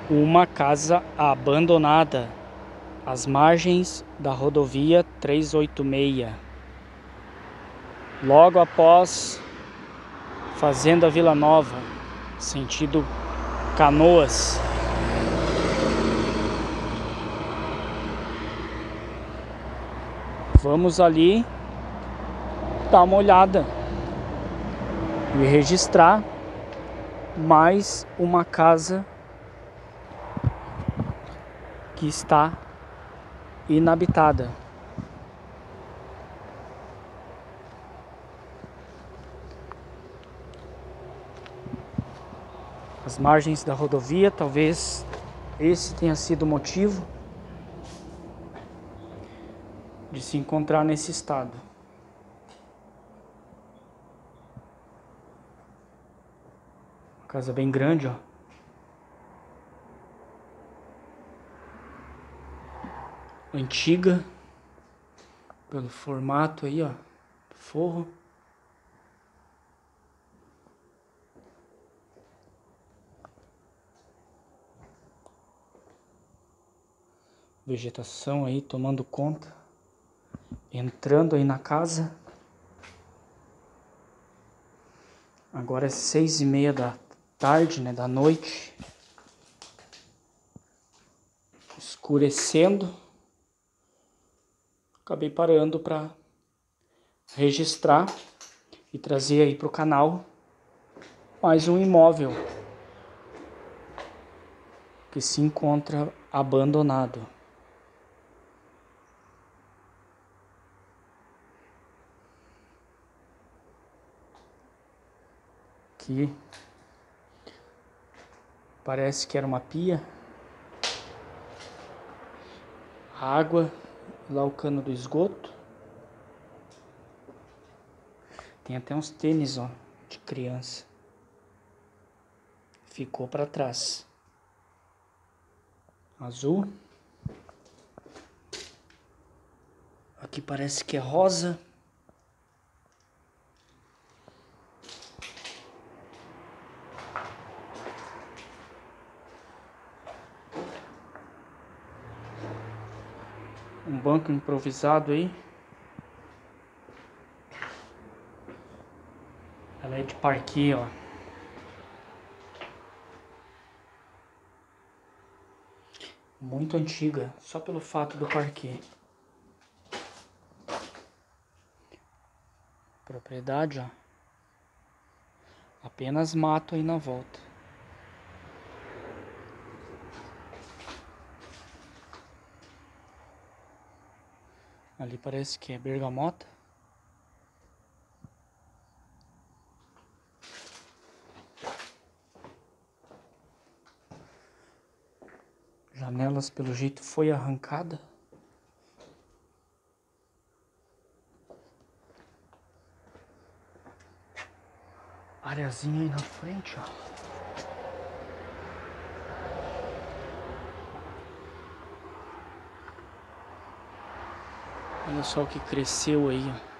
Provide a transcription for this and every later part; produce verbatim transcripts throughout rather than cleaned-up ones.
Uma casa abandonada às margens da rodovia trezentos e oitenta e seis, logo após Fazenda Vila Nova, sentido Canoas. Vamos ali dar uma olhada e registrar mais uma casa que está inabitada. As margens da rodovia, talvez esse tenha sido o motivo de se encontrar nesse estado. Uma casa bem grande, ó. Antiga, pelo formato aí, ó, do forro. Vegetação aí tomando conta, entrando aí na casa. Agora é seis e meia da tarde, né, da noite, escurecendo. Acabei parando para registrar e trazer aí para o canal mais um imóvel que se encontra abandonado. Aqui parece que era uma pia, água, lá o cano do esgoto. Tem até uns tênis, ó, de criança. Ficou para trás. Azul. Aqui parece que é rosa. Um banco improvisado aí. Ela é de parquet, ó. Muito antiga, só pelo fato do parquet. Propriedade, ó. Apenas mato aí na volta. Ali parece que é bergamota. Janelas pelo jeito foi arrancada. Areazinha aí na frente, ó. Olha só o que cresceu aí, ó.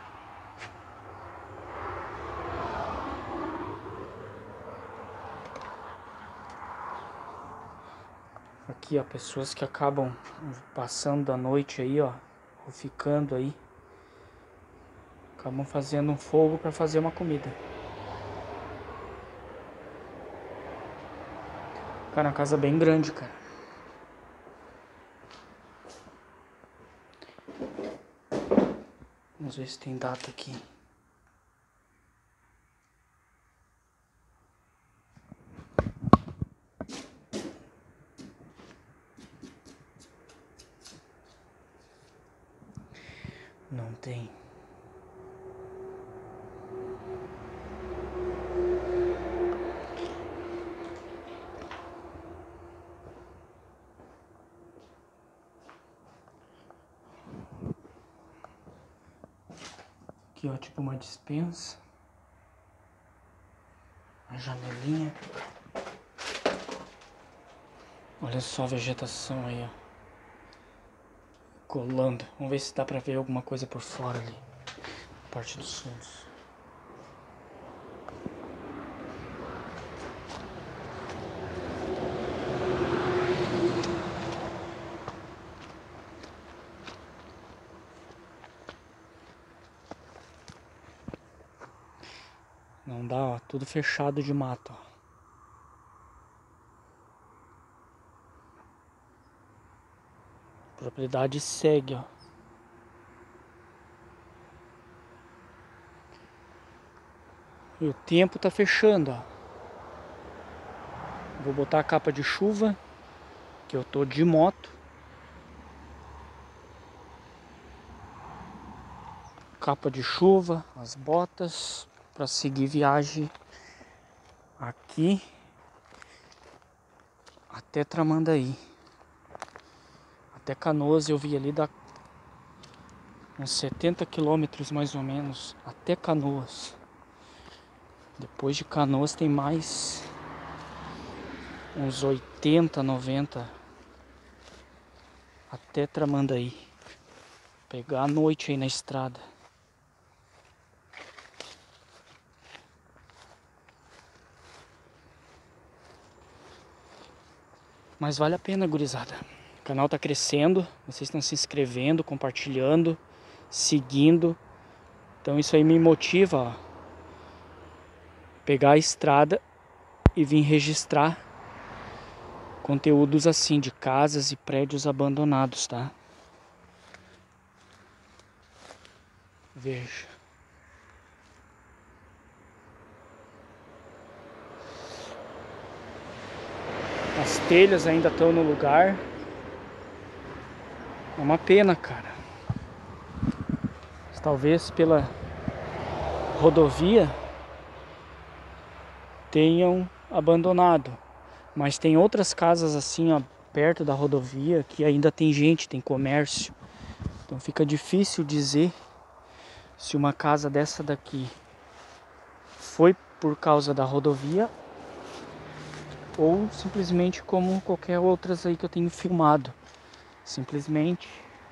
Aqui, ó, pessoas que acabam passando a noite aí, ó, ou ficando aí, acabam fazendo um fogo para fazer uma comida. Cara, uma casa bem grande, cara. Vamos ver se tem data aqui. Não tem. Aqui, ó, tipo uma despensa. Uma janelinha. Olha só a vegetação aí, ó. Colando. Vamos ver se dá pra ver alguma coisa por fora ali. Parte dos fundos. Tudo fechado de mato, ó. A propriedade segue, ó. E o tempo tá fechando, ó. Vou botar a capa de chuva, que eu tô de moto. Capa de chuva, as botas, para seguir viagem aqui até Tramandaí. Até Canoas eu vi ali, dá uns setenta quilômetros mais ou menos, até Canoas. Depois de Canoas tem mais uns oitenta, noventa até Tramandaí. Pegar a noite aí na estrada. Mas vale a pena, gurizada. O canal tá crescendo, vocês estão se inscrevendo, compartilhando, seguindo. Então isso aí me motiva, ó, pegar a estrada e vir registrar conteúdos assim de casas e prédios abandonados, tá? Veja. As telhas ainda estão no lugar. É uma pena, cara. Talvez pela rodovia tenham abandonado. Mas tem outras casas assim, ó, perto da rodovia que ainda tem gente, tem comércio. Então fica difícil dizer se uma casa dessa daqui foi por causa da rodovia ou simplesmente como qualquer outras aí que eu tenho filmado. Simplesmente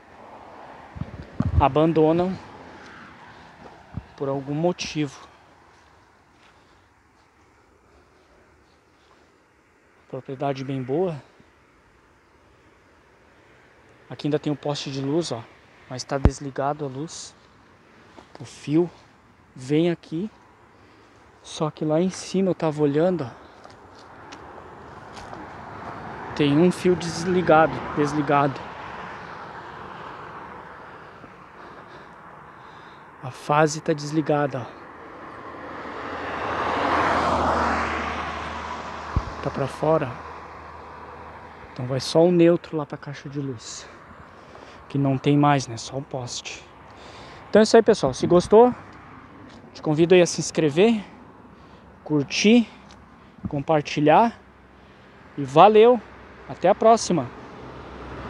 abandonam por algum motivo. Propriedade bem boa. Aqui ainda tem o poste de luz, ó, mas está desligado a luz. O fio vem aqui. Só que lá em cima eu tava olhando, ó, tem um fio desligado, desligado. A fase tá desligada, ó. Tá pra fora. Então vai só o neutro lá pra caixa de luz. Que não tem mais, né? Só o poste. Então é isso aí, pessoal. Se gostou, te convido aí a se inscrever, curtir, compartilhar. E valeu! Até a próxima!